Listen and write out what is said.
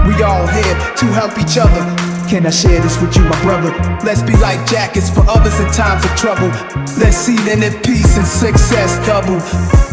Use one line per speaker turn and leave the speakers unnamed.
We all here to help each other. Can I share this with you, my brother? Let's be like jackets for others in times of trouble. Let's see then in peace and success double.